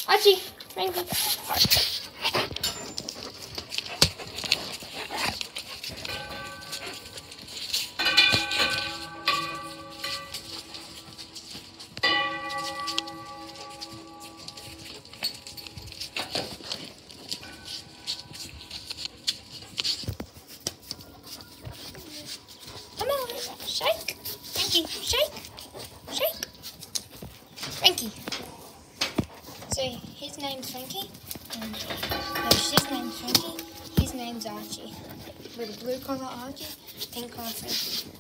Archie, Frankie. Come on, shake. Frankie, shake. Shake. Frankie. So his name's Frankie. And no, his name's Frankie. His name's Archie. With a blue collar Archie, pink collar Frankie.